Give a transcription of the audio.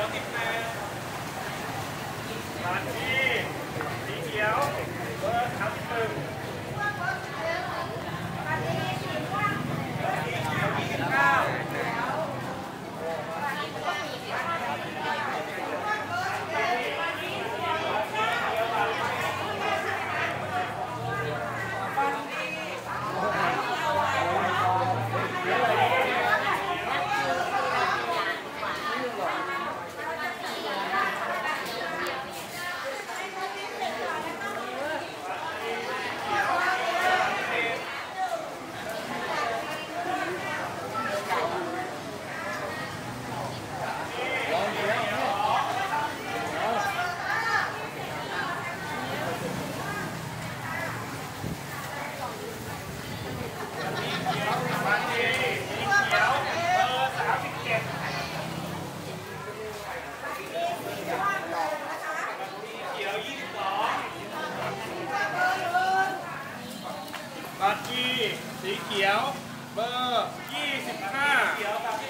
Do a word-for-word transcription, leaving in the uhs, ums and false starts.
สิบแปดบัตรที่สีเขียวเบอร์สามสิบหนึ่งบัตรที่สีเขียวยี่สิบเก้าบัตรที่สีเขียวเบอร์ยี่สิบห้า